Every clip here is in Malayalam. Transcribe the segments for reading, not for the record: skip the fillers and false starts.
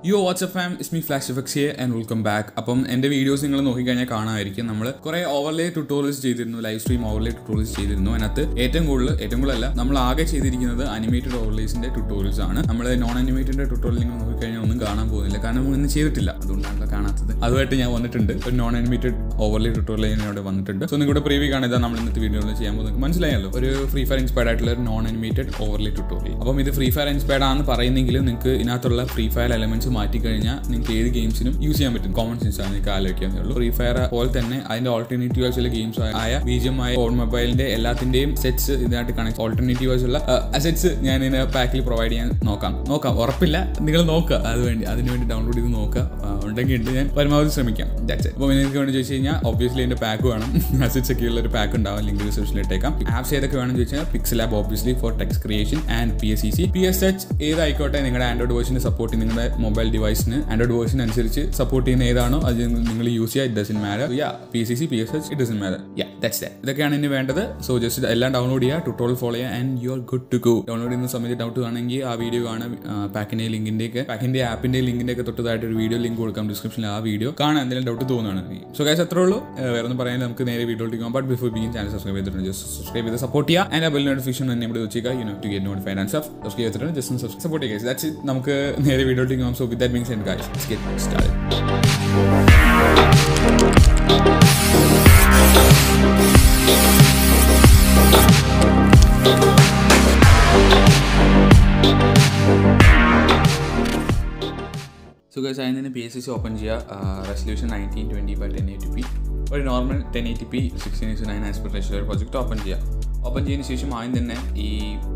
Yo, what's up fam? It's me FlashFX here and welcome back. അപ്പം എൻ്റെ വീഡിയോസ് നിങ്ങൾ നോക്കിക്കഴിഞ്ഞാൽ കാണാമായിരിക്കും നമ്മൾ കുറേ ഓവർലേ ട്യൂട്ടോറിയൽസ് ചെയ്തിരുന്നു, ലൈവ് സ്ട്രീം ഓവർലേ ട്യൂട്ടോറിയൽസ് ചെയ്തിരുന്നു. അതിനകത്ത് ഏറ്റവും കൂടുതലല്ല നമ്മൾ ആകെ ചെയ്തിരിക്കുന്നത് അനിമേറ്റഡ് ഓവർലേസിൻ്റെ ട്യൂട്ടോറിയൽസ് ആണ്. നമ്മൾ നോൺ അനിമേറ്റഡിൻ്റെ ട്യൂട്ടോറിയൽ നിങ്ങൾ നോക്കിക്കഴിഞ്ഞാൽ ഒന്നും കാണാൻ പോകുന്നില്ല, കാരണം ഒന്നും ചെയ്തിട്ടില്ല, അതുകൊണ്ടാണല്ലോ കാണാത്തത്. അതുമായിട്ട് ഞാൻ വന്നിട്ടുണ്ട്, ഒരു നോൺ അനിമേറ്റഡ് ഓവർലേ ട്യൂട്ടോറിയൽ ഇവിടെ വന്നിട്ടുണ്ട്. സോ നിങ്ങളുടെ പ്രീവ്യൂ കാണാൻ നമ്മൾ ഇന്നത്തെ വീഡിയോയിൽ ചെയ്യാൻ പോകുന്നത് മനസ്സിലായല്ലോ, ഒരു ഫ്രീ ഫയർ ഇൻസ്പയർഡ് ആയിട്ടുള്ള ഒരു നോൺ അനിമേറ്റഡ് ഓവർലേ ട്യൂട്ടോറിയൽ. അപ്പം ഇത് ഫ്രീ ഫയർ ഇൻസ്പയർഡ് ആണെന്ന് പറയുന്നെങ്കിൽ നിങ്ങൾക്ക് ഇതിനകത്തുള്ള ഫ്രീ ഫയർ എലമെന്റ്സ് മാറ്റിക്കഴിഞ്ഞാൽ നിങ്ങൾക്ക് ഏത് ഗെയിംസിനും യൂസ് ചെയ്യാൻ പറ്റും. കോമൺ സെൻസ് ആണ് നിങ്ങൾക്ക് ആലോചിക്കാവുന്നേ ഉള്ളൂ. ഫ്രീ ഫയർ പോലെ തന്നെ അതിന്റെ ഓൾട്ടർനേറ്റീവ് ആയിട്ടുള്ള ഗെയിംസ് ആയ BGM ആയ ഓൺ മൊബൈലിന്റെ എല്ലാത്തിന്റെയും സെറ്റ്സ് ഇതിനായിട്ട് കണക്ട് ഓൾട്ടർനേറ്റീവ് ആയിട്ടുള്ള അസെറ്റ്സ് ഞാൻ ഇതിന് പാക്കിൽ പ്രൊവൈഡ് ചെയ്യാൻ നോക്കാം. ഉറപ്പില്ല, നിങ്ങൾ നോക്കുക, അതിനുവേണ്ടി ഡൗൺലോഡ് ചെയ്ത് നോക്കുക. ഉണ്ടെങ്കിൽ ഉണ്ട്, ഞാൻ പരമാവധി ശ്രമിക്കാം. അപ്പോൾ നിങ്ങൾക്ക് വേണ്ടി ചോദിച്ചു കഴിഞ്ഞാൽ ഒബ്വിയസ്ലി അതിന്റെ പാക്ക് വേണം, അസെറ്റ്സ് ഒക്കെ ഉള്ള ഒരു പാക്ക് ഉണ്ടാവും, ലിങ്ക് ഡിസ്ക്രിപ്ഷനിൽ ഇട്ടേക്കാം. ആപ്സ് ഏതൊക്കെ വേണമെന്ന് ചോദിച്ചാൽ Pixellab obviously for text creation and PSCC. PSH ഏതായിക്കോട്ടെ, നിങ്ങളുടെ ആൻഡ്രോയിഡ് വേർഷന് സപ്പോർട്ട് ചെയ്യും, നിങ്ങളുടെ മൊബൈൽ ഡിവൈസിന് ആൻഡ്രോയിഡ് വേർഷൻ അനുസരിച്ച് സപ്പോർട്ട് ചെയ്യുന്ന ഏതാണോ അത് നിങ്ങൾ യൂസ് ചെയ്യുക. It doesn't matter. PSCC, PSH, it doesn't matter. That's that. ഇതൊക്കെയാണ് ഇനി വേണ്ടത്. സോ ജസ്റ്റ് എല്ലാം ഡൗൺലോഡ് ചെയ്യുക, ട്യൂട്ടോറിയൽ ഫോളോ ചെയ്യുക and you are good to go. Download ചെയ്യുന്ന സമയത്ത് ഡൗട്ട് ആണെങ്കിൽ ആ വീഡിയോ കാണാൻ, പാക്കിന്റെ ആപ്പിന്റെ ലിങ്കിന്റെ ഒക്കെ തൊട്ടതായിട്ട് ഒരു വീഡിയോ ലിങ്ക് കൊടുക്കാം ഡിസ്ക്രിപ്ഷനിൽ. ആ വീഡിയോ കാണാൻ എന്തെങ്കിലും ഡൗട്ട് തോന്നുകയാണ്. സോ ഗൈസ്, അത്രേ ഉള്ളൂ. വേറെ ഒന്നും പറയാൻ നമുക്ക് നേരെ വീഡിയോയിലേക്ക് പോകാം. But before begin channel subscribe ചെയ്തിട്ടുണ്ട്, ജസ്റ്റ് സബ്സ്ക്രൈബ് ചെയ്ത് സപ്പോർട്ട് ചെയ്യുക. ആൻഡ് ആ ബെൽ നോട്ടിഫിക്കേഷൻ തന്നെ ഇവിടെ വെച്ചേക്കുക, to get notified and stuff. Subscribe ചെയ്തിട്ടുണ്ട്, ജസ്റ്റ് സപ്പോർട്ട് ചെയ്യുക. That's it. നമുക്ക് നേരെ വീഡിയോയിലേക്ക് പോകാം. So with that being said guys, let's get started. So guys, അതിന് PSCC ഓപ്പൺ ചെയ്യുക. റെസൊല്യൂഷൻ 1920x1080p, ഒരു നോർമൽ 1080p 16:9 ആസ്പെക്ട് റേഷ്യോ ഒരു പ്രൊജക്റ്റ് ഓപ്പൺ ചെയ്യുക. ഓപ്പൺ ചെയ്തതിന് ശേഷം ആദ്യം തന്നെ ഈ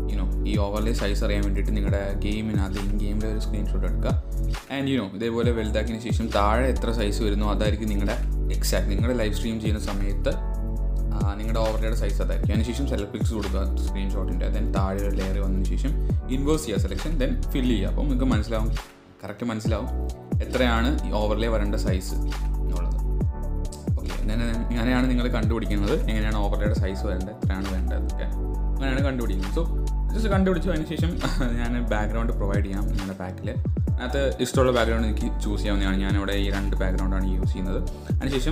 ഓവർലേ സൈസ് അറിയാൻ വേണ്ടിയിട്ട് നിങ്ങളുടെ ഗെയിമിനകത്ത് ഗെയിമിലെ ഒരു സ്ക്രീൻഷോട്ട് എടുക്കുക. ആൻഡ് ഇതേപോലെ വലുതാക്കിയതിന് ശേഷം താഴെ എത്ര സൈസ് വരുന്നോ അതായിരിക്കും നിങ്ങളുടെ എക്സാക്ട് നിങ്ങളുടെ ലൈവ് സ്ട്രീം ചെയ്യുന്ന സമയത്ത് നിങ്ങളുടെ ഓവർലേയുടെ സൈസ് അതായിരിക്കും. അതിനുശേഷം സെലക്ട് പിക്സ് കൊടുക്കുക സ്ക്രീൻഷോട്ടിൻ്റെ. ദെൻ താഴെ ഒരു ലെയർ വന്നതിന് ശേഷം ഇൻവേഴ്സ് ചെയ്യുക സെലക്ഷൻ, ദെൻ ഫില്ല് ചെയ്യുക. അപ്പം നിങ്ങൾക്ക് കറക്റ്റ് മനസ്സിലാവും എത്രയാണ് ഈ ഓവർലേ വരേണ്ട സൈസ് എന്നുള്ളത്. ഓക്കെ, അങ്ങനെയാണ് നിങ്ങൾ കണ്ടുപിടിക്കുന്നത്, എങ്ങനെയാണ് ഓവർലേയുടെ സൈസ് വരേണ്ടത്, എത്രയാണ് വേണ്ടത്, ഓക്കെ, അങ്ങനെയാണ് കണ്ടുപിടിക്കുന്നത്. സോ ജസ്റ്റ് കണ്ടുപിടിച്ചു. അതിനുശേഷം ഞാൻ ബാക്ക്ഗ്രൗണ്ട് പ്രൊവൈഡ് ചെയ്യാം നിങ്ങളുടെ പാക്കിൽ. അതിനകത്ത് ഇഷ്ടമുള്ള ബാക്ക്ഗ്രൗണ്ട് എനിക്ക് ചൂസ് ചെയ്യാവുന്നതാണ്. ഞാനിവിടെ ഈ 2 ബാക്ക്ഗ്രൗണ്ടാണ് യൂസ് ചെയ്യുന്നത്. അതിനുശേഷം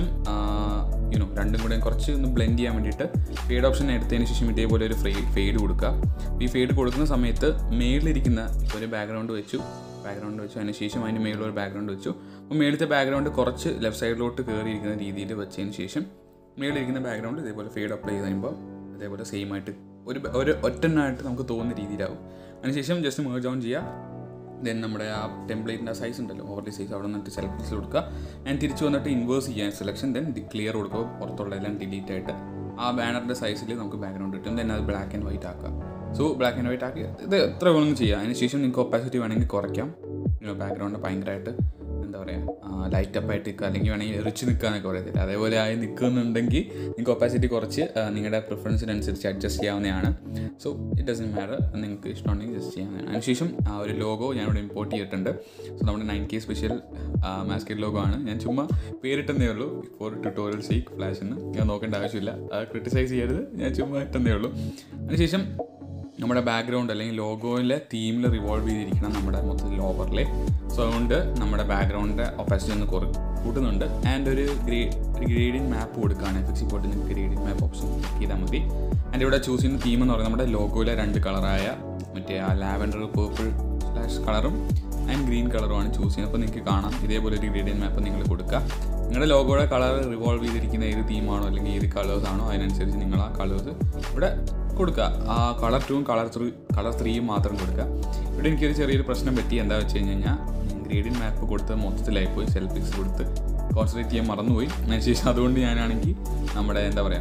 രണ്ടും കൂടെ കുറച്ച് ഒന്ന് ബ്ലെൻഡ് ചെയ്യാൻ വേണ്ടിയിട്ട് ഫെയ്ഡ് ഓപ്ഷൻ എടുത്തതിന് ശേഷം ഇതേപോലെ ഒരു ഫെയ്ഡ് കൊടുക്കുക. ഈ ഫെയ്ഡ് കൊടുക്കുന്ന സമയത്ത് മേളിലിരിക്കുന്ന ഒരു ബാക്ക്ഗ്രൗണ്ട് വെച്ചു, അതിന് ശേഷം അതിന് മേളിലൊരു ബാക്ക്ഗ്രൗണ്ട് വെച്ചു. അപ്പോൾ മേളിലത്തെ ബാക്ക്ഗ്രൗണ്ട് കുറച്ച് ലെഫ്റ്റ് സൈഡിലോട്ട് കയറിയിരിക്കുന്ന രീതിയിൽ വെച്ചതിന് ശേഷം മേളിലിരിക്കുന്ന ബാക്ക്ഗ്രൗണ്ട് ഇതേപോലെ ഫെയ്ഡ് അപ്ലൈ ചെയ്ത് കഴിയുമ്പോൾ അതേപോലെ സെയിം ആയിട്ട് ഒരു ഒറ്റനായിട്ട് നമുക്ക് തോന്നുന്ന രീതിയിലാവും. അതിനുശേഷം ജസ്റ്റ് മേർജ് ഓൺ ചെയ്യുക. ദെൻ നമ്മുടെ ആ ടെംപ്ലേറ്റിൻ്റെ സൈസ് ഉണ്ടല്ലോ, ഓവർലേ സൈസ്, അവിടെ നിന്നിട്ട് സെലക്ട് കൊടുക്കുക. ആൻഡ് തിരിച്ച് വന്നിട്ട് ഇൻവേഴ്സ് ചെയ്യാൻ സെലക്ഷൻ, ദെൻ ക്ലിയർ കൊടുക്കുക. പുറത്തുള്ള എല്ലാം ഡിലീറ്റ് ആയിട്ട് ആ ബാനറിൻ്റെ സൈസിൽ നമുക്ക് ബാക്ക്ഗ്രൗണ്ട് കിട്ടും. ദെൻ അത് ബ്ലാക്ക് ആൻഡ് വൈറ്റ് ആക്കുക. സോ ബ്ലാക്ക് ആൻഡ് വൈറ്റ് ആക്കി ഇത് എത്ര വേണമെന്ന് ചെയ്യാം. അതിനുശേഷം നിങ്ങൾക്ക് ഒപ്പാസിറ്റി വേണമെങ്കിൽ കുറയ്ക്കാം. ബാക്ക്ഗ്രൗണ്ട് ഭയങ്കരമായിട്ട് എന്താ പറയുക, ലൈറ്റ് അപ്പായിട്ട് നിൽക്കുക, അല്ലെങ്കിൽ വേണമെങ്കിൽ എറിച്ച് നിൽക്കുക എന്നൊക്കെ പറയത്തില്ല, അതേപോലെ ആയി നിൽക്കുന്നുണ്ടെങ്കിൽ നിങ്ങൾക്ക് ഒപ്പാസിറ്റി കുറച്ച് നിങ്ങളുടെ പ്രിഫറൻസിനനുസരിച്ച് അഡ്ജസ്റ്റ് ചെയ്യാവുന്നതാണ്. സോ ഇറ്റ് ഡസൻറ്റ് മാറ്റർ, നിങ്ങൾക്ക് ഇഷ്ടമുണ്ടെങ്കിൽ ജസ്റ്റ് ചെയ്യാവുന്നതാണ്. അതിനുശേഷം ആ ഒരു ലോഗോ ഞാനിവിടെ ഇമ്പോർട്ട് ചെയ്തിട്ടുണ്ട്. സോ നമ്മുടെ 9K സ്പെഷ്യൽ മാസ്കറ്റ് ലോഗോ ആണ്. ഞാൻ ചുമ്മാ പേരിട്ടെന്നേ ഉള്ളൂ ഫോർ ട്യൂട്ടോറിയൽ സീക്ക് ഫ്ലാഷെന്ന്. ഞാൻ നോക്കേണ്ട ആവശ്യമില്ല, ക്രിട്ടിസൈസ് ചെയ്യരുത്, ഞാൻ ചുമ്മാ ഇട്ടെന്നേ ഉള്ളൂ. അതിനുശേഷം നമ്മുടെ ബാക്ക്ഗ്രൗണ്ട് അല്ലെങ്കിൽ ലോഗോയിലെ തീമിൽ റിവോൾവ് ചെയ്തിരിക്കണം നമ്മുടെ മൊത്തത്തിൽ ഓവർലേ. സോ അതുകൊണ്ട് നമ്മുടെ ബാക്ക്ഗ്രൗണ്ടിൻ്റെ ഒപ്പാസിറ്റി ഒന്ന് കൂട്ടുന്നുണ്ട്. ആൻഡ് ഒരു ഗ്രേഡിയൻറ്റ് മാപ്പ് കൊടുക്കുകയാണ്. FX പോയിട്ട് നിങ്ങൾക്ക് ഗ്രേഡിയൻറ്റ് മാപ്പ് ഓപ്ഷൻ ക്ലിക്ക് ചെയ്താൽ മതി. ആൻഡ് ഇവിടെ ചൂസ് ചെയ്യുന്ന തീം എന്ന് പറയുന്നത് നമ്മുടെ ലോഗോയിലെ 2 കളറായ മറ്റേ ആ ലാവൻഡർ പേർപ്പിൾ / കളറും ആൻഡ് ഗ്രീൻ കളറുമാണ് ചൂസ് ചെയ്യുന്നത്. അപ്പോൾ നിങ്ങൾക്ക് കാണാം ഇതേപോലെ ഒരു ഗ്രേഡിയൻറ്റ് മാപ്പ് നിങ്ങൾ കൊടുക്കുക. നിങ്ങളുടെ ലോഗോയുടെ കളർ റിവോൾവ് ചെയ്തിരിക്കുന്ന ഏത് തീമാണോ അല്ലെങ്കിൽ ഏത് കളേഴ്സാണോ അതിനനുസരിച്ച് നിങ്ങൾ ആ കളേഴ്സ് ഇവിടെ കൊടുക്കുക. ആ കളർ 2ഉം കളർ 3യും മാത്രം കൊടുക്കുക. ഇവിടെ എനിക്കൊരു ചെറിയൊരു പ്രശ്നം പറ്റി. എന്താ വെച്ച് കഴിഞ്ഞാൽ ഗ്രേഡിയൻറ്റ് മാപ്പ് കൊടുത്ത് മൊത്തത്തിലായിപ്പോയി, സെൽഫ് പിക്സ് കൊടുത്ത് കോൺസെൻട്രേറ്റ് ചെയ്യാൻ മറന്നുപോയി. അതിനുശേഷം അതുകൊണ്ട് ഞാനാണെങ്കിൽ നമ്മുടെ എന്താ പറയുക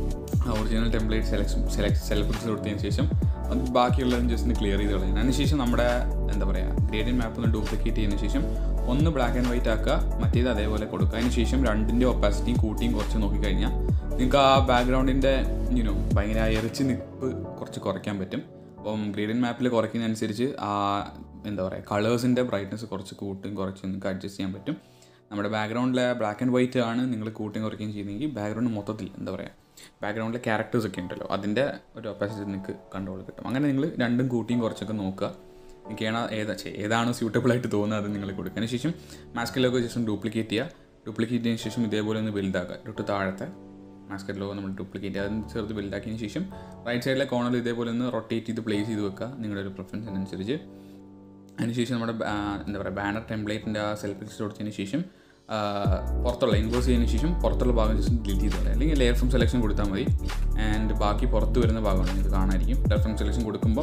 ഒറിജിനൽ ടെംപ്ലേറ്റ് സെൽഫ് പിക്സ് കൊടുത്തതിന് ശേഷം അത് ബാക്കിയുള്ളതും ജസ്റ്റ് ക്ലിയർ ചെയ്ത് കളയാം. അതിനുശേഷം നമ്മുടെ എന്താ പറയുക ഗ്രേഡിയൻറ്റ് മാപ്പ് ഒന്ന് ഡ്യൂപ്ലിക്കേറ്റ് ചെയ്തതിന് ശേഷം ഒന്ന് ബ്ലാക്ക് ആൻഡ് വൈറ്റ് ആക്കുക, മറ്റേത് അതേപോലെ കൊടുക്കുക. അതിനുശേഷം 2ൻ്റെ ഒപ്പാസിറ്റിയും കൂട്ടിയും കുറച്ച് നോക്കിക്കഴിഞ്ഞാൽ നിങ്ങൾക്ക് ആ ബാക്ക്ഗ്രൗണ്ടിൻ്റെ ഭയങ്കര എറിച്ച് നിൽപ്പ് കുറച്ച് കുറയ്ക്കാൻ പറ്റും. അപ്പം ഗ്രേഡിയൻറ്റ് മാപ്പിൽ കുറയ്ക്കുന്നതനുസരിച്ച് ആ എന്താ പറയുക കളേഴ്സിൻ്റെ ബ്രൈറ്റ്നസ് കുറച്ച് കൂട്ടും കുറച്ച് നിങ്ങൾക്ക് അഡ്ജസ്റ്റ് ചെയ്യാൻ പറ്റും. നമ്മുടെ ബാക്ക്ഗ്രൗണ്ടിലെ ബ്ലാക്ക് ആൻഡ് വൈറ്റ് ആണ് നിങ്ങൾ കൂട്ടും കുറയ്ക്കുകയും ചെയ്യുന്നെങ്കിൽ ബാക്ക്ഗ്രൗണ്ട് മൊത്തത്തിൽ എന്താ പറയുക ബാക്ക്ഗ്രൗണ്ടിലെ ക്യാരക്ടേഴ്സൊക്കെ ഉണ്ടല്ലോ അതിൻ്റെ ഒരു ഒപ്പാസിറ്റി നിങ്ങൾക്ക് കൺട്രോൾ കിട്ടും. അങ്ങനെ നിങ്ങൾ 2ഉം കൂട്ടിയും കുറച്ചൊക്കെ നോക്കുക. നിങ്ങൾക്ക് ഏതാണ് സ്യൂട്ടബിൾ ആയിട്ട് തോന്നുന്നത് അത് നിങ്ങൾ കൊടുക്കുക. അതിനുശേഷം മാസ്കറ്റ് ലോഗോ ജസ്റ്റ് ഒന്ന് ഡ്യൂപ്ലിക്കേറ്റ് ചെയ്തതിന് ശേഷം ഇതേപോലെ ഒന്ന് ബിൽഡാക്കുക. തൊട്ട് താഴത്തെ മാസ്കറ്റ് ലോഗോ നമ്മൾ ഡ്യൂപ്ലിക്കേറ്റ് ചെയ്യുക, അതിന് ചെറുത് ബിൽഡാക്കിയതിന് ശേഷം റൈറ്റ് സൈഡിലെ കോർണറിൽ ഇതേപോലെ ഒന്ന് റൊട്ടേറ്റ് ചെയ്ത് പ്ലേസ് ചെയ്ത് വെക്കുക നിങ്ങളുടെ ഒരു പ്രിഫറൻസിനനുസരിച്ച്. അതിനുശേഷം നമ്മുടെ ബാനർ ടെംപ്ലേറ്റിൻ്റെ ആ സെൽഫ് പിക്ചർ കൊടുത്തതിന് ശേഷം പുറത്തുള്ള ഇൻവേഴ്സ് ചെയ്തതിന് ശേഷം പുറത്തുള്ള ഭാഗം ജസ്റ്റ് ഡിലീറ്റ് ചെയ്തോളാം, അല്ലെങ്കിൽ ലെയർ ഫ്രം സെലക്ഷൻ കൊടുത്താൽ മതി. ആൻഡ് ബാക്കി പുറത്ത് വരുന്ന ഭാഗമാണ് നിങ്ങൾക്ക് കാണാമായിരിക്കും. ലെയർ ഫ്രം സെലക്ഷൻ കൊടുക്കുമ്പം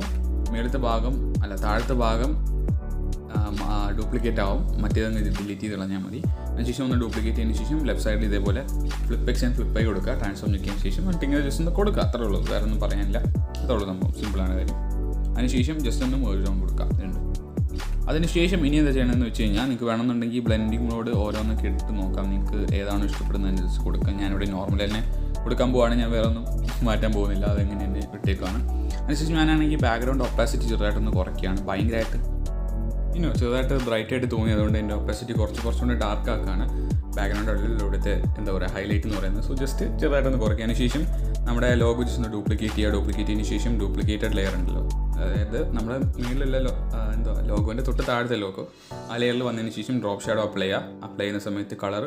താഴത്തെ ഭാഗം ഡ്യൂപ്ലിക്കേറ്റ് ആവും, മറ്റേതൊന്ന് ഡിലീറ്റ് ചെയ്ത് കളഞ്ഞാൽ മതി. അതിനുശേഷം ഒന്ന് ഡ്യൂപ്ലിക്കേറ്റ് ചെയ്തതിന് ശേഷം ലെഫ്റ്റ് സൈഡിൽ ഇതേപോലെ ഫ്ലിപ്പ് ആൻഡ് ഫ്ലിപ്പ് ആയി കൊടുക്കുക. ട്രാൻസ്ഫോം ഞെക്കിയതിന് ശേഷം എന്നിട്ട് ജസ്റ്റ് ഒന്ന് കൊടുക്കുക. അത്രേ ഉള്ളൂ, വേറെ ഒന്നും പറയാനില്ല. അത്രേ ഉള്ളൂ സംഭവം, സിമ്പിളാണ് കാര്യം. അതിനുശേഷം ജസ്റ്റ് ഒന്ന് മേർജ് ഓൺ കൊടുക്കുക. അതിനുശേഷം ഇനി എന്താ ചെയ്യണമെന്ന് വെച്ച് കഴിഞ്ഞാൽ നിങ്ങൾക്ക് വേണമെന്നുണ്ടെങ്കിൽ ബ്ലെൻഡിങ് മോഡ് ഓരോന്നൊക്കെ എടുത്ത് നോക്കാം. നിങ്ങൾക്ക് ഏതാണോ ഇഷ്ടപ്പെടുന്നത് ജസ്റ്റ് കൊടുക്കാം. ഞാനിവിടെ നോർമൽ തന്നെ കൊടുക്കാൻ പോവുകയാണ്, ഞാൻ വേറെ ഒന്നും മാറ്റാൻ പോകുന്നില്ല, അതെങ്ങനെ തന്നെ ഇട്ടേക്കാണ്. അതിനുശേഷം ഞാനാണെങ്കിൽ ബാക്ക്ഗ്രൗണ്ട് ഒപ്പാസിറ്റി ചെറുതായിട്ടൊന്ന് കുറയ്ക്കുകയാണ്. ഭയങ്കരമായിട്ട് ചെറുതായിട്ട് ബ്രൈറ്റ് ആയിട്ട് തോന്നി, അതുകൊണ്ട് എൻ്റെ ഒപ്പാസിറ്റി കുറച്ചുകൂടി ഡാർക്ക് ആക്കുകയാണ്. ബാക്ക്ഗ്രൗണ്ട് ഇവിടുത്തെ ഹൈലൈറ്റ് എന്ന് പറയുന്നത്. സോ ജസ്റ്റ് ചെറുതായിട്ടൊന്ന് കുറയ്ക്കുക. ശേഷം നമ്മുടെ ലോഗോ ജസ്റ്റ് ഒന്ന് ഡ്യൂപ്ലിക്കേറ്റ് ചെയ്തതിന് ശേഷം ഡ്യൂപ്ലിക്കേറ്റഡ് ലെയർ ഉണ്ടല്ലോ, അതായത് നമ്മുടെ മുകളിലുള്ള ലോഗോൻ്റെ തൊട്ട് താഴത്തെ ലോഗോ, ആ ലെയറിൽ വന്നതിന് ശേഷം ഡ്രോപ്പ് ഷാഡോ അപ്ലൈ ചെയ്യുന്ന സമയത്ത് കളർ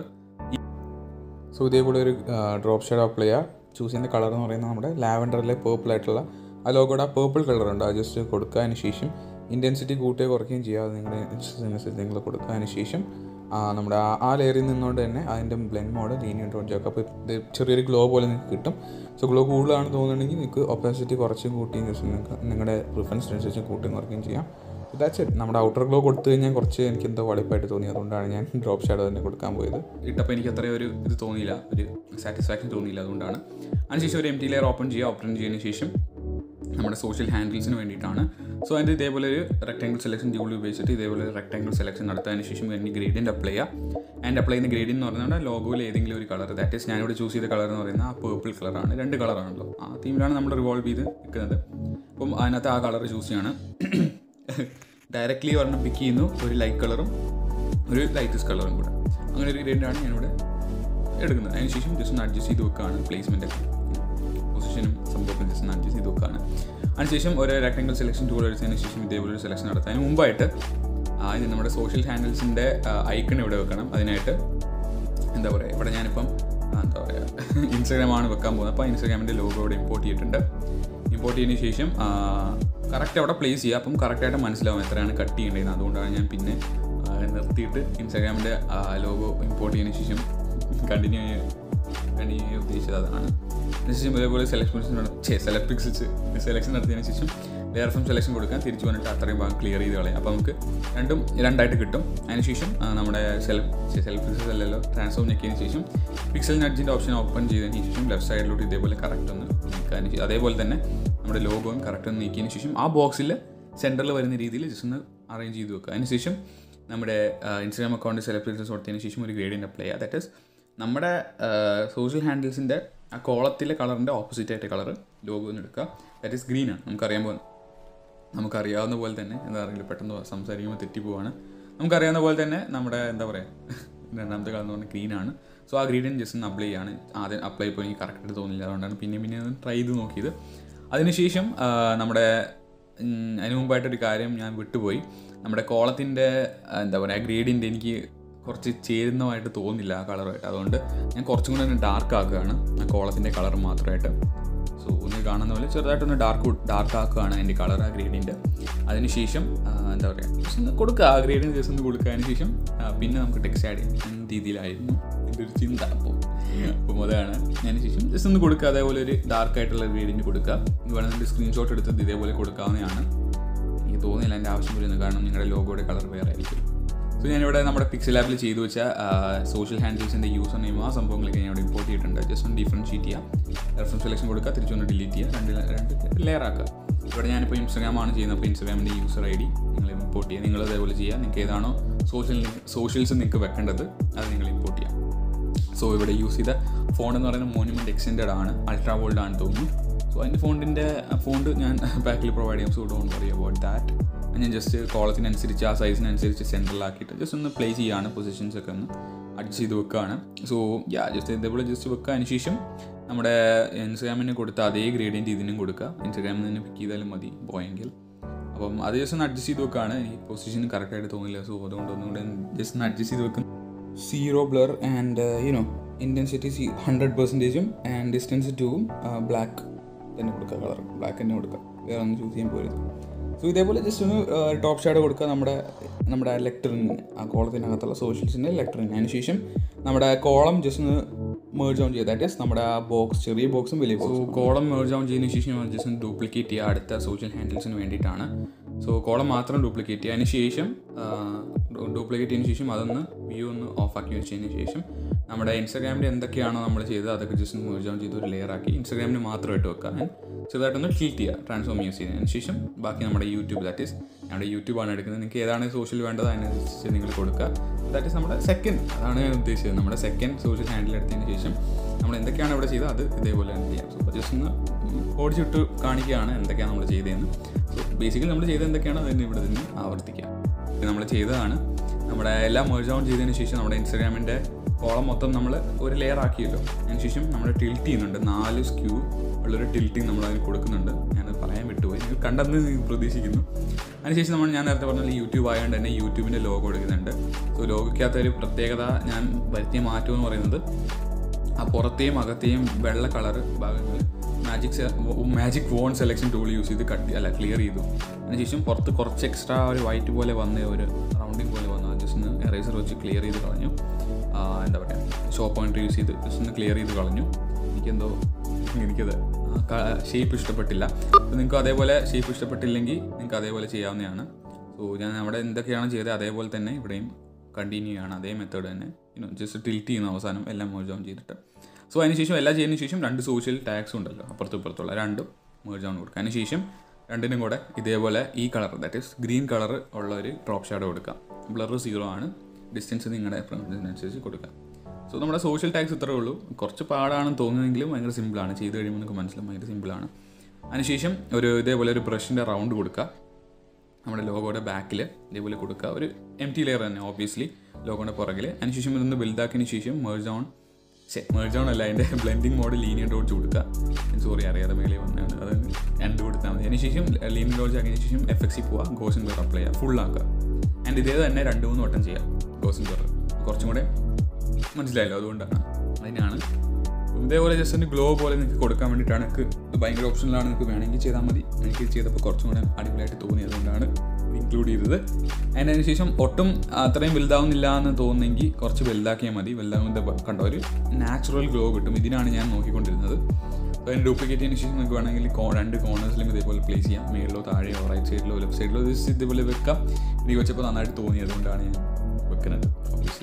ഇതേപോലെ ഒരു ഡ്രോപ്പ് ഷാഡോ അപ്ലൈ ചൂസ് ചെയ്യുന്ന കളർ എന്ന് പറയുന്നത് നമ്മുടെ ലാവൻഡറിലെ പേർപ്പിൾ ആയിട്ടുള്ള ആ ലോഗോയുടെ ആ പേർപ്പിൾ കളറുണ്ട്, അത് ജസ്റ്റ് കൊടുക്കുക. അതിന് ശേഷം ഇൻറ്റൻസിറ്റി കൂട്ടുകയോ കുറയ്ക്കുകയും ചെയ്യാതെ നിങ്ങളുടെ ഇൻട്രസ്റ്റിനനുസരിച്ച് നിങ്ങൾ കൊടുക്കുക. അതിന് ശേഷം നമ്മുടെ ആ ലെയറിൽ നിന്നുകൊണ്ട് തന്നെ അതിൻ്റെ ബ്ലെൻഡ് മോഡ് ലീനിയർ ടോൺ ചെയ്യുക. അപ്പോൾ ഇത് ചെറിയൊരു ഗ്ലോ പോലെ നിങ്ങൾക്ക് കിട്ടും. സോ ഗ്ലോ കൂടുതലാണെന്ന് തോന്നുന്നുണ്ടെങ്കിൽ നിങ്ങൾക്ക് ഒപ്പാസിറ്റി കുറച്ചും കൂട്ടിയും നിങ്ങൾക്ക് നിങ്ങളുടെ പ്രിഫറൻസിനനുസരിച്ച് കൂട്ടിയും കുറയ്ക്കുകയും ചെയ്യാം. That's it. നമ്മുടെ ഔട്ടർ ഗ്ലോ കൊടുത്തു കഴിഞ്ഞാൽ കുറച്ച് എനിക്കെന്തോ വളിപ്പായിട്ട് തോന്നി, അതുകൊണ്ടാണ് ഞാൻ ഡ്രോപ്പ് ഷാഡോ തന്നെ കൊടുക്കാൻ പോയത്. ഇട്ടപ്പോൾ എനിക്ക് അത്രയും ഒരു ഇത് തോന്നിയില്ല, ഒരു സാറ്റിസ്ഫാക്ഷൻ തോന്നിയില്ല, അതുകൊണ്ടാണ്. അതിനുശേഷം ഒരു എംപ്റ്റി ലെയർ ഓപ്പൺ ചെയ്തതിന് ശേഷം നമ്മുടെ സോഷ്യൽ ഹാൻഡിൽസിന് വേണ്ടിയിട്ടാണ്. സോ അതിൻ്റെ ഇതേപോലെ ഒരു റെക്ടാങ്കിൾ സെലക്ഷൻ ടൂൾ ഉപയോഗിച്ചിട്ട് ഇതേപോലെ ഒരു റെക്ടാങ്കിൾ സെലക്ഷൻ നടത്തിയതിന് ശേഷം അതിന് ഗ്രേഡിയൻ്റ് അപ്ലൈ ചെയ്യുക. ആൻഡ് അപ്ലൈ ചെയ്യുന്ന ഗ്രേഡിയൻ എന്ന് പറയുന്നത് ലോഗോയിൽ ഏതെങ്കിലും ഒരു കളർ, ദാറ്റ് ഈസ് ഞാനിവിടെ ചൂസ് ചെയ്ത കളർ എന്ന് പറയുന്നത് ആ പേർപ്പിൾ കളറാണ്. 2 കളറാണല്ലോ, ആ തീമിലാണ് നമ്മൾ റിവോൾവ് ചെയ്ത് നിൽക്കുന്നത്. അപ്പം അതിനകത്ത് ആ കളർ ചൂസ് ചെയ്യാണ്. ഡയറക്റ്റ്ലി ഒരെണ്ണം പിക്ക് ചെയ്യുന്നു, ഒരു ലൈറ്റ് കളറും ഒരു ലൈറ്റസ്റ്റ് കളറും കൂടെ. അങ്ങനെ ഒരു ഗ്രേഡിയാണ് ഞാനിവിടെ എടുക്കുന്നത്. അതിനുശേഷം ജസ്റ്റ് ഒന്ന് അഡ്ജസ്റ്റ് ചെയ്ത് വെക്കുകയാണ്, പ്ലേസ്മെൻറ്റ് പൊസിഷനും സംഭവം ജസ്റ്റ് ഒന്ന് അഡ്ജസ്റ്റ് ചെയ്ത് വെക്കുകയാണ്. അതിനുശേഷം ഒരു റെക്ടാങ്കിൾ സെലക്ഷൻ ടൂൾ എടുത്തതിന് ശേഷം ഇതേപോലെ ഒരു സെലക്ഷൻ നടത്താൻ മുമ്പായിട്ട് നമ്മുടെ സോഷ്യൽ ഹാൻഡിൽസിൻ്റെ ഐക്കൺ ഇവിടെ വെക്കണം. അതിനായിട്ട് ഇവിടെ ഞാനിപ്പം ഇൻസ്റ്റാഗ്രാമാണ് വെക്കാൻ പോകുന്നത്. അപ്പോൾ ഇൻസ്റ്റാഗ്രാമിൻ്റെ ലോഗോ ഇവിടെ ഇമ്പോർട്ട് ചെയ്തതിന് ശേഷം കറക്റ്റ് അവിടെ പ്ലേസ് ചെയ്യുക. അപ്പം കറക്റ്റായിട്ട് മനസ്സിലാവും എത്രയാണ് കട്ട് ചെയ്യേണ്ടതെന്ന്. അതുകൊണ്ടാണ് ഞാൻ പിന്നെ നിർത്തിയിട്ട് ഇൻസ്റ്റാഗ്രാമിൻ്റെ ലോഗോ ഇമ്പോർട്ട് ചെയ്തതിന് ശേഷം കണ്ടിന്യൂ ഉദ്ദേശിച്ചത് അതാണ്. അതിനുശേഷം ഇതേപോലെ സെലക്ഷൻ നടത്തിയതിന് ശേഷം ലെയർ ഫ്രം സെലക്ഷൻ കൊടുക്കാൻ തിരിച്ചു വന്നിട്ട് അത്രയും ഭാഗം ക്ലിയർ ചെയ്ത് കളയാം. അപ്പോൾ നമുക്ക് രണ്ടായിട്ട് കിട്ടും. അതിനുശേഷം നമ്മുടെ സെൽഫ് പിക്സൽസ് അല്ലല്ലോ, ട്രാൻസ്ഫോം ഞെക്കിയതിന് ശേഷം പിക്സൽ നഡ്ജിൻ്റെ ഓപ്ഷൻ ഓപ്പൺ ചെയ്തതിന് ശേഷം ലെഫ്റ്റ് സൈഡിലോട്ട് ഇതേപോലെ കറക്റ്റ് ഒന്ന് നീക്കാൻ, അതേപോലെ തന്നെ നമ്മുടെ ലോഗോയും കറക്റ്റ് ഒന്ന് നീക്കിയതിന് ശേഷം ആ ബോക്സിൽ സെൻറ്ററിൽ വരുന്ന രീതിയിൽ ജസ്റ്റ് ഒന്ന് അറേഞ്ച് ചെയ്ത് വെക്കുക. അതിനുശേഷം നമ്മുടെ ഇൻസ്റ്റാഗ്രാം അക്കൗണ്ട് സെലക്ട് പിക്സൽസ് കൊടുത്തതിന് ശേഷം ഒരു ഗ്രേഡിയൻ്റ് അപ്ലൈ ചെയ്യുക. ദാറ്റ് ഈസ് നമ്മുടെ സോഷ്യൽ ഹാൻഡിൽസിൻ്റെ ആ കോളത്തിലെ കളറിൻ്റെ ഓപ്പോസിറ്റ് ആയിട്ട് കളർ ലോഗോ ഒന്ന് എടുക്കുക. ദാറ്റ് ഈസ് ഗ്രീനാണ്. നമുക്കറിയാവുന്ന പോലെ തന്നെ എന്താ അറിയില്ല, പെട്ടെന്ന് സംസാരിക്കുമ്പോൾ തെറ്റിപ്പോവാണ്. നമുക്കറിയാവുന്ന പോലെ തന്നെ നമ്മുടെ രണ്ടാമത്തെ കളർ എന്ന് പറഞ്ഞാൽ ഗ്രീനാണ്. സോ ആ ഗ്രീൻ ജസ്റ്റ് ഒന്ന് അപ്ലൈ ചെയ്യാണ്. ആദ്യം അപ്ലൈ ഇപ്പോൾ എനിക്ക് കറക്റ്റായിട്ട് തോന്നില്ല, അതുകൊണ്ടാണ് പിന്നെ ട്രൈ ചെയ്ത് നോക്കിയത്. അതിനുശേഷം അതിന് മുമ്പായിട്ടൊരു കാര്യം ഞാൻ വിട്ടുപോയി. നമ്മുടെ കോളത്തിൻ്റെ ഗ്രേഡിൻ്റെ എനിക്ക് കുറച്ച് ചേരുന്നതായിട്ട് തോന്നില്ല ആ കളറുമായിട്ട്. അതുകൊണ്ട് ഞാൻ കുറച്ചും കൂടെ ഒന്ന് ഡാർക്ക് ആക്കുകയാണ് ആ കോളത്തിൻ്റെ കളർ മാത്രമായിട്ട്. സോ ഒന്ന് കാണുന്ന പോലെ ചെറുതായിട്ടൊന്ന് ഡാർക്ക് ആക്കുകയാണ് അതിൻ്റെ കളർ ആ ഗ്രേഡിൻ്റെ. അതിനുശേഷം ജസ്റ്റ് ഒന്ന് കൊടുക്കുക, ആ ഗ്രേഡിന് ജസ്റ്റ് ഒന്ന് കൊടുക്കുക. അതിന് ശേഷം പിന്നെ നമുക്ക് ടെക്സ്റ്റ് ആഡ് ചെയ്യാം എന്ന രീതിയിലായിരുന്നു എൻ്റെ ഒരു ചിന്ത. അപ്പം അതാണ്. അതിന് ശേഷം ജസ്റ്റ് ഒന്ന് കൊടുക്കുക, അതേപോലെ ഒരു ഡാർക്കായിട്ടുള്ള ഗ്രേഡിന് കൊടുക്കുക. ഇത് വേണമെങ്കിൽ സ്ക്രീൻഷോട്ട് എടുത്ത് ഇതേപോലെ കൊടുക്കാവുന്നതാണ്. എനിക്ക് തോന്നുന്നില്ല എൻ്റെ ആവശ്യം വരുന്നത്, കാരണം നിങ്ങളുടെ ലോഗോയുടെ കളർ വേറെ ആയിരിക്കും. സോ ഞാനിവിടെ നമ്മുടെ പിക്സലാബിൽ ചെയ്തു വെച്ച സോഷ്യൽ ഹാൻഡിൽസിൻ്റെ യൂസർ നെയിം ആ സംഭവങ്ങളൊക്കെ ഞാൻ ഇവിടെ ഇമ്പോർട്ട് ചെയ്തിട്ടുണ്ട്. ജസ്റ്റ് ഒന്ന് ഡിഫറൻഷിയേറ്റ് ചെയ്യുക, റെഫറൻസ് സെലക്ഷൻ കൊടുക്കുക, തിരിച്ചൊന്ന് ഡിലീറ്റ് ചെയ്യുക, രണ്ട് ലെയർ ആക്കുക. ഇവിടെ ഞാനിപ്പോൾ ഇൻസ്റ്റാഗ്രാമാണ് ചെയ്യുന്നത്. അപ്പോൾ ഇൻസ്റ്റാഗ്രാമിൻ്റെ യൂസർ ID നിങ്ങൾ ഇമ്പോർട്ട് ചെയ്യുക. നിങ്ങൾ അതേപോലെ ചെയ്യുക. നിങ്ങൾക്ക് ഏതാണോ സോഷ്യൽസ് നിങ്ങൾക്ക് വെക്കേണ്ടത് അത് നിങ്ങൾ ഇമ്പോർട്ട് ചെയ്യുക. സോ ഇവിടെ യൂസ് ചെയ്ത ഫോൺ എന്ന് പറയുന്നത് മോനുമെൻറ്റ് എക്സ്റ്റെൻഡഡ് ആണ്, അൾട്രാ വോൾഡ് ആണ് തോന്നുന്നു. സോ അതിൻ്റെ ഫോണ്ട് ഞാൻ ബാക്കിൽ പ്രൊവൈഡ് ചെയ്യാം. So don't worry about that. ഞാൻ ജസ്റ്റ് കോളത്തിനനുസരിച്ച് ആ സൈസിനനുസരിച്ച് സെൻട്രലാക്കിയിട്ട് ജസ്റ്റ് ഒന്ന് പ്ലേസ് ചെയ്യുകയാണ്, പൊസിഷൻസൊക്കെ ഒന്ന് അഡ്ജസ്റ്റ് ചെയ്ത് വെക്കുകയാണ്. സോ ജസ്റ്റ് ഇതേപോലെ ജസ്റ്റ് വെക്കുക. അതിന് ശേഷം നമ്മുടെ ഇൻസ്റ്റാഗ്രാമിന് കൊടുത്ത അതേ ഗ്രേഡിയൻറ്റ് ഇതിനും കൊടുക്കുക. ഇൻസ്റ്റാഗ്രാമിൽ നിന്ന് പിക്ക് ചെയ്താലും മതി പോയെങ്കിൽ. അപ്പം അത് ജസ്റ്റ് ഒന്ന് അഡ്ജസ്റ്റ് ചെയ്ത് വെക്കുകയാണ്. എനിക്ക് പൊസിഷൻ കറക്റ്റായിട്ട് തോന്നില്ല. സോ അതുകൊണ്ട് ഒന്നുകൂടെ ജസ്റ്റ് ഒന്ന് അഡ്ജസ്റ്റ് ചെയ്ത് വെക്കും. 0 blur and intensity 100% and distance two black തന്നെ കൊടുക്കുക. കളർ ബ്ലാക്ക് തന്നെ കൊടുക്കുക, വേറെ ഒന്നും ചൂസ് ചെയ്യാൻ പോരുത്. സോ ഇതേപോലെ ജസ്റ്റ് ഒന്ന് ടോപ്പ് ഷാഡോ കൊടുക്കുക നമ്മുടെ ലെക്ടറിന്, ആ കോളത്തിനകത്തുള്ള സോഷ്യൽസിൻ്റെ ലെക്ടറിന്. അതിനുശേഷം നമ്മുടെ കോളം ജസ്റ്റ് ഒന്ന് മേർജ് ഓൺ ചെയ്യുക. ദാറ്റ് ഈസ് നമ്മുടെ ആ ബോക്സ്, ചെറിയ ബോക്സും വലിയ ബോക്സും. കോളം മേർജ് ഓൺ ചെയ്യുന്നതിന് ശേഷം ജസ്റ്റ് ഒന്ന് ഡ്യൂപ്ലിക്കേറ്റ് ചെയ്യുക അടുത്ത സോഷ്യൽ ഹാൻഡിൽസിന് വേണ്ടിയിട്ടാണ്. സോ കോളം മാത്രം ഡ്യൂപ്ലിക്കേറ്റ് ചെയ്യുക. അതിന് ശേഷം ഡ്യൂപ്ലിക്കേറ്റ് ചെയ്തതിന് ശേഷം അതൊന്ന് വ്യൂ ഒന്ന് ഓഫാക്കി വെച്ചതിന് ശേഷം നമ്മുടെ ഇൻസ്റ്റാഗ്രാമിൽ എന്തൊക്കെയാണോ നമ്മൾ ചെയ്തത് അതൊക്കെ ജസ്റ്റ് മേർജ് ഓൺ ചെയ്ത് ഒരു ലെയർ ആക്കി ഇൻസ്റ്റാഗ്രാമിൽ മാത്രമായിട്ട് വെക്കുക. ചെറുതായിട്ടൊന്ന് ക്ലിക്ക് ചെയ്യുക ട്രാൻസ്ഫോം യൂസ് ചെയ്യുന്നതിന് ശേഷം ബാക്കി നമ്മുടെ യൂട്യൂബ്, ദാറ്റ് ഈസ് നമ്മുടെ യൂട്യൂബാണ് എടുക്കുന്നത്. നിങ്ങൾക്ക് ഏതാണ് സോഷ്യൽ വേണ്ടത് അതിനനുസരിച്ച് നിങ്ങൾ കൊടുക്കുക. ദാറ്റ് ഈസ് നമ്മുടെ സെക്കൻഡ്, അതാണ് ഞാൻ ഉദ്ദേശിച്ചത്. നമ്മുടെ സെക്കൻഡ് സോഷ്യൽ ഹാൻഡിൽ എടുത്തതിന് ശേഷം നമ്മൾ എന്തൊക്കെയാണ് ഇവിടെ ചെയ്തത് അത് ഇതേപോലെ തന്നെ ചെയ്യാം. സോ ജസ്റ്റ് ഒന്ന് ഓടിച്ചിട്ട് കാണിക്കുകയാണ് എന്തൊക്കെയാണ് നമ്മൾ ചെയ്തതെന്ന്. സോ ബേസിക്കലി നമ്മൾ ചെയ്തത് എന്തൊക്കെയാണ് അതിന് ഇവിടെ നിന്ന് ആവർത്തിക്കാം. നമ്മൾ ചെയ്തതാണ് നമ്മുടെ എല്ലാം മേർജ് ഓൺ ചെയ്തതിന് ശേഷം നമ്മുടെ ഇൻസ്റ്റാഗ്രാമിൻ്റെ കോളം മൊത്തം നമ്മൾ ഒരു ലെയർ ആക്കിയല്ലോ. അതിനുശേഷം നമ്മൾ ടിൽറ്റ് ചെയ്യുന്നുണ്ട്. 4 സ്ക്യൂ ഉള്ളൊരു ടിൽറ്റിങ് നമ്മൾ അതിന് കൊടുക്കുന്നുണ്ട്. ഞാനത് പറയാൻ വിട്ടുപോയി, നിങ്ങൾ കണ്ടെന്ന് പ്രതീക്ഷിക്കുന്നു. അതിനുശേഷം ഞാൻ നേരത്തെ പറഞ്ഞാൽ യൂട്യൂബ് ആയതുകൊണ്ട് തന്നെ യൂട്യൂബിൻ്റെ ലോഗോ കൊടുക്കുന്നുണ്ട്. സോ ലോഗോയ്ക്കകത്തൊരു പ്രത്യേകത ഞാൻ വരുത്തിയ മാറ്റം എന്ന് പറയുന്നത് ആ പുറത്തെയും അകത്തെയും വെള്ള കളറ് ഭാഗങ്ങൾ magic wand selection tool use ചെയ്ത് ക്ലിയർ ചെയ്തു. അതിനുശേഷം പുറത്ത് കുറച്ച് എക്സ്ട്രാ ഒരു വൈറ്റ് പോലെ വന്ന ഒരു റൗണ്ടിങ് പോലെ വന്നു. ജസ്റ്റ് ഒന്ന് എറേസർ വെച്ച് ക്ലിയർ ചെയ്ത് കളഞ്ഞു. എന്താ പറയുക, ഷോ പോയിൻ്റ് യൂസ് ചെയ്ത് ജസ്റ്റ് ഒന്ന് ക്ലിയർ ചെയ്ത് കളഞ്ഞു. എനിക്കത് ഷേപ്പ് ഇഷ്ടപ്പെട്ടില്ല. അപ്പോൾ നിങ്ങൾക്ക് അതേപോലെ ഷേപ്പ് ഇഷ്ടപ്പെട്ടില്ലെങ്കിൽ നിങ്ങൾക്ക് അതേപോലെ ചെയ്യാവുന്നതാണ്. സോ ഞാൻ അവിടെ എന്തൊക്കെയാണ് ചെയ്തത് അതേപോലെ തന്നെ ഇവിടെയും കണ്ടിന്യൂ ചെയ്യാണ്. അതേ മെത്തേഡ് തന്നെ ജസ്റ്റ് ടിൽറ്റ് ചെയ്യുന്ന അവസാനം എല്ലാം മേർജ് ഓൺ ചെയ്തിട്ട്. സോ അതിനുശേഷം എല്ലാം ചെയ്യുന്നതിന് ശേഷം 2 സോഷ്യൽ ടാഗ്സും ഉണ്ടല്ലോ അപ്പുറത്തും ഇപ്പുറത്തുള്ള, രണ്ടും മേർജ് ഓൺ കൊടുക്കുക. അതിനുശേഷം രണ്ടിനും കൂടെ ഇതേപോലെ ഈ colour, that is green colour ഉള്ള ഒരു ഡ്രോപ്പ് ഷാഡോ കൊടുക്കുക. ബ്ലർ 0 ആണ്, ഡിസ്റ്റൻസ് നിങ്ങളുടെ പ്രിഫറൻസിനനുസരിച്ച് കൊടുക്കുക. സോ നമ്മുടെ സോഷ്യൽ ടാഗ്സ് ഇത്രയേ ഉള്ളൂ. കുറച്ച് പാടാണെന്ന് തോന്നുമെങ്കിലും ഭയങ്കര സിമ്പിളാണ്. ചെയ്ത് കഴിയുമ്പോൾ നിങ്ങൾക്ക് മനസ്സിലാവും ഭയങ്കര സിമ്പിളാണ്. അതിനുശേഷം ഇതേപോലെ ഒരു ബ്രഷിൻ്റെ റൗണ്ട് കൊടുക്കുക. നമ്മുടെ ലോഗോയുടെ ബാക്കിൽ ഇതേപോലെ കൊടുക്കുക. ഒരു എംറ്റി ലെയർ തന്നെ ഓബ്വിയസ്ലി ലോഗോയുടെ പുറകിൽ. അതിനുശേഷം ഇതൊന്ന് ബിൽഡാക്കിയതിന് ശേഷം മേർജ് ഓൺ അല്ല, അതിൻ്റെ ബ്ലെൻഡിങ് മോഡ് ലീനിയർ ഡോട്ട്സ് കൊടുക്കുക. സോറി അറിയാതെ മേളിൽ വന്നതാണ്, അത് രണ്ട് കൊടുത്താൽ മതി. അതിനുശേഷം ലീനിയർ ഡോട്ട്സ് ആക്കിയതിന് ശേഷം FX പോവുക, ഗോസിൻ ബ്ലർ അപ്ലൈ ചെയ്യുക, ഫുള്ളാക്കുക. ആൻഡ് ഇതേ തന്നെ 2-3 വട്ടം ചെയ്യാം ഗോസിൻ ബ്ലർ. കുറച്ചും കൂടെ മനസ്സിലായല്ലോ, അതുകൊണ്ടാണ് അതിനാണ്. ഇതേപോലെ ജസ്റ്റ് ഒന്ന് ഗ്ലോ പോലെ നിങ്ങൾക്ക് കൊടുക്കാൻ വേണ്ടിയിട്ടാണ്. നിങ്ങൾക്ക് ഇത് ഭയങ്കര ഓപ്ഷനിലാണ്, നിങ്ങൾക്ക് വേണമെങ്കിൽ ചെയ്താൽ മതി. എനിക്ക് ചെയ്തപ്പോൾ കുറച്ചും കൂടെ അടിപൊളിയായിട്ട് തോന്നി, അതുകൊണ്ടാണ് ഇൻക്ലൂഡ് ചെയ്തത്. അതിനുശേഷം ഒട്ടും അത്രയും വലുതാവുന്നില്ല എന്ന് തോന്നുന്നെങ്കിൽ കുറച്ച് വലുതാക്കിയാൽ മതി. വലുതാകുമ്പോൾ കണ്ടോ ഒരു നാച്ചുറൽ ഗ്ലോ കിട്ടും. ഇതിനാണ് ഞാൻ നോക്കിക്കൊണ്ടിരുന്നത്. അപ്പോൾ അതിന് ഡ്യൂപ്ലിക്കേറ്റ് ചെയ്യുന്ന ശേഷം നിങ്ങൾക്ക് വേണമെങ്കിൽ 2 കോർണേഴ്സിലും ഇതേപോലെ പ്ലേസ് ചെയ്യാം. മേളിലോ താഴെയോ റൈറ്റ് സൈഡിലോ ലെഫ്റ്റ് സൈഡിലോ ഇതേപോലെ വെക്കാം. എനിക്ക് വെച്ചപ്പോൾ നന്നായിട്ട് തോന്നി, അതുകൊണ്ടാണ് ഞാൻ വെക്കുന്നത് ഓബ്വിയസ്ലി.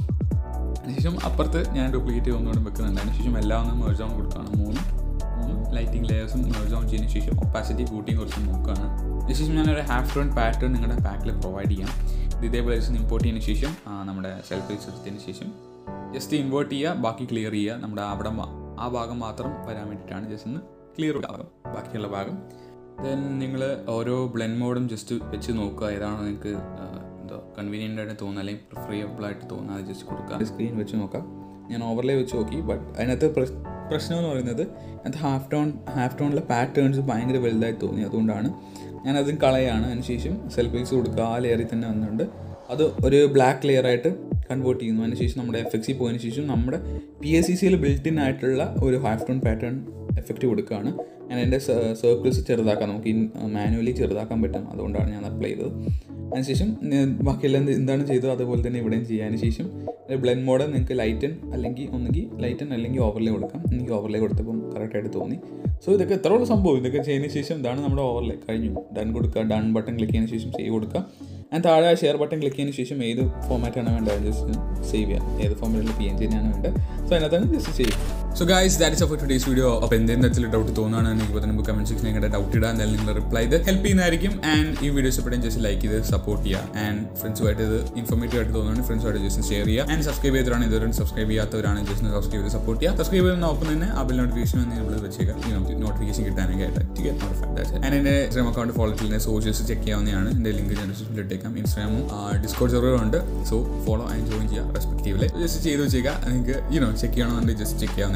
അതിനുശേഷം അപ്പുറത്ത് ഞാൻ ഡ്യൂപ്ലിക്കേറ്റ് ഒന്നുകൂടെ വെക്കുന്നുണ്ട്. അതിനുശേഷം എല്ലാം ഒന്ന് മേർജ് ഓൺ കൊടുക്കുകയാണ്. 3 ലൈറ്റിംഗ് ലെയേഴ്സും മേർജ് ഓൺ ചെയ്യുന്ന ശേഷം ഒപ്പാസിറ്റി കൂട്ടിയും കുറച്ച് നോക്കുകയാണ്. അതിനുശേഷം ഞാനൊരു ഹാഫ് ടോൺ പാറ്റേൺ നിങ്ങളുടെ പാക്കിൽ പ്രൊവൈഡ് ചെയ്യാം. ഇതേപോലെ ജസ്റ്റ് ഇമ്പോർട്ട് ചെയ്യുന്ന ശേഷം നമ്മുടെ സെൽഫേസ് എടുത്തതിന് ശേഷം ജസ്റ്റ് ഇമ്പോർട്ട് ചെയ്യുക, ബാക്കി ക്ലിയർ ചെയ്യുക. നമ്മുടെ ആ ഭാഗം മാത്രം വരാൻ വേണ്ടിയിട്ടാണ് ജസ്റ്റ് ഒന്ന് ക്ലിയർ ആകും ബാക്കിയുള്ള ഭാഗം. ദെൻ നിങ്ങൾ ഓരോ ബ്ലെൻഡ് മോഡും ജസ്റ്റ് വെച്ച് നോക്കുക, ഏതാണോ നിങ്ങൾക്ക് കൺവീനിയൻ്റ് ആയിട്ട് തോന്നുക അല്ലെങ്കിൽ പ്രിഫറബിൾ ആയിട്ട് തോന്നുക, അത് ജസ്റ്റ് കൊടുക്കുക. സ്ക്രീൻ വെച്ച് നോക്കാം. ഞാൻ ഓവർലേ വെച്ച് നോക്കി, ബട്ട് അതിനകത്ത് പ്രശ്നം എന്ന് പറയുന്നത് അത് ഹാഫ് ടോണിലെ പാറ്റേൺസ് ഭയങ്കര വലുതായിട്ട് തോന്നി. അതുകൊണ്ടാണ് ഞാനതും കളയാണ്. അതിനുശേഷം സെൽഫേസ് കൊടുക്കുക. ആ ലെയറിൽ തന്നെ വന്നുകൊണ്ട് അത് ഒരു ബ്ലാക്ക് ലെയറായിട്ട് കൺവേർട്ട് ചെയ്യുന്നു. അതിനുശേഷം നമ്മുടെ FX പോയതിന് ശേഷം നമ്മുടെ PACCയിൽ ബിൽറ്റ് ഇൻ ആയിട്ടുള്ള ഒരു ഹാഫ് ടോൺ പാറ്റേൺ എഫക്റ്റ് കൊടുക്കുകയാണ്. ഞാൻ എൻ്റെ സർക്കിൾസ് ചെറുതാക്കാം, നമുക്ക് മാനുവലി ചെറുതാക്കാൻ പറ്റും, അതുകൊണ്ടാണ് ഞാൻ അപ്ലൈ ചെയ്തത്. അതിനുശേഷം ബാക്കിയെല്ലാം എന്താണ് ചെയ്തത് അതുപോലെ തന്നെ ഇവിടെയും ചെയ്യുക. അതിനുശേഷം ബ്ലെൻഡ് മോഡ് നിങ്ങൾക്ക് ലൈറ്റൻ അല്ലെങ്കിൽ ഓവർലേ കൊടുക്കാം. എനിക്ക് ഓവർലേ കൊടുത്തപ്പം കറക്റ്റായിട്ട് തോന്നി. സോ ഇതൊക്കെ എത്രയുള്ള സംഭവം. ഇതൊക്കെ ചെയ്തതിന് ശേഷം ഇതാണ് നമ്മുടെ ഓവർലേ കഴിഞ്ഞു. ഡൺ കൊടുക്കുക. ഡൺ ബട്ടൺ ക്ലിക്ക് ചെയ്യുന്ന ശേഷം സേവ് കൊടുക്കുക. ആൻഡ് താഴെ ഷെയർ ബട്ടൺ ക്ലിക്ക് ചെയ്യുന്ന ശേഷം ഏത് ഫോമാറ്റാണ് വേണ്ടത് ജസ്റ്റ് സേവ് ചെയ്യാം. ഏത് ഫോമാറ്റിൽ PNG ആണ് വേണ്ടത്. സോ അതിനകത്താണ് just save. So guys, that is for today's video. അപ്പോൾ എന്തെങ്കിലും തരത്തിൽ ഡൗട്ട് തോന്നുകയാണെങ്കിൽ ഇപ്പോൾ തന്നെ കമൻറ്റ് സെക്ഷനിൽ നിങ്ങളുടെ ഡൗട്ട് ഇടാൻ, എന്തായാലും നിങ്ങൾ റിപ്ലൈ ചെയ്ത് ഹെൽപ്പ് ചെയ്യുന്നതായിരിക്കും. ആൻഡ് ഈ വീഡിയോ ഇഷ്ടപ്പെട്ടാൽ ജസ്റ്റ് ലൈക്ക് ചെയ്ത് സപ്പോർട്ട് ചെയ്യുക. ആൻഡ് ഫ്രണ്ട്സുമായിട്ട് ഇത് ഇൻഫോർമേറ്റീവ് ആയിട്ട് തോന്നുകയാണെങ്കിൽ ഫ്രണ്ട്സുമായിട്ട് ജസ്റ്റ് ഷെയർ ചെയ്യുക. ആൻഡ് സബ്സ്ക്രൈബ് ചെയ്തിട്ടാണ് ഇതുവരെ സബ്സ്ക്രൈബ് ചെയ്യാത്തവരാണ് ജസ്റ്റ് സബ്സ്ക്രൈബ് ചെയ്ത് സപ്പോർട്ട് ചെയ്യുക. സബ്സ്ക്രൈബ് ചെയ്യുന്ന ഒപ്പം തന്നെ ആ ബെൽ നോട്ടിഫിക്കേഷൻ നമ്മൾ വെച്ചേക്കാം, നോട്ടിഫിക്കേഷൻ കിട്ടാനൊക്കെ ആയിട്ട്. ആൻഡ് എൻ്റെ ഇൻസ്റ്റാഗ്രാം അക്കൗണ്ട് ഫോളോ ചെയ്യുന്ന സോഷ്യൽസ് ചെക്ക് ചെയ്യാവുന്നതാണ്. എൻ്റെ ലിങ്ക് ഞാൻ ഡിസ്ക്രിപ്ഷനിൽ ഇട്ടേക്കാം. ഇൻസ്റ്റാഗ്രാമും ഡിസ്കോഡ് സെർവറും ഉണ്ട്. സോ ഫോളോ ആൻഡ് ജോയിൻ ചെയ്യുക റെസ്പെക്റ്റീവ്ലി. ജസ്റ്റ് ചെയ്ത് വെച്ചേക്കാം. നിങ്ങൾക്ക് ചെക്ക് ചെയ്യണമെന്നുണ്ടെങ്കിൽ ജസ്റ്റ് ചെക്ക് ചെയ്യാവുന്നതാണ്.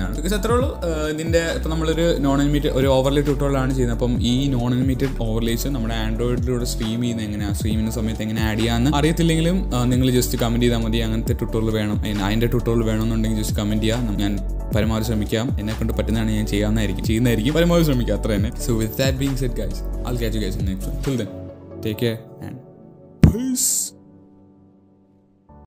ചെയ്യാനാണ്. ബിക്കോസ് അത്രേ ഉള്ളൂ. ഇതിൻ്റെ ഇപ്പോൾ നമ്മളൊരു നോൺ അനിമേറ്റഡ് ഒരു ഓവർലേ ട്യൂട്ടോറിയലാണ് ചെയ്യുന്നത്. അപ്പം ഈ നോൺ അനിമേറ്റഡ് ഓവർലേസ് നമ്മുടെ ആൻഡ്രോയിഡിലൂടെ സ്ട്രീം ചെയ്യുന്നത് എങ്ങനെയാണ്, സ്ട്രീമിൻ്റെ സമയത്ത് എങ്ങനെ ആഡ് ചെയ്യാമെന്ന് അറിയത്തില്ലെങ്കിലും നിങ്ങൾ ജസ്റ്റ് കമൻറ്റ് ചെയ്താൽ മതി. അങ്ങനത്തെ ട്യൂട്ടോറിയൽ വേണം, അതിൻ്റെ ട്യൂട്ടോറിയൽ വേണമെന്നുണ്ടെങ്കിൽ ജസ്റ്റ് കമൻറ്റ് ചെയ്യാം. ഞാൻ പരമാവധി ശ്രമിക്കാം. എന്നെക്കൊണ്ട് പറ്റുന്നതാണ് ഞാൻ ചെയ്യുന്നതായിരിക്കും. പരമാവധി ശ്രമിക്കാം, അത്ര തന്നെ. So with that being said guys, I'll catch you guys in the next one. Till then, take care and peace.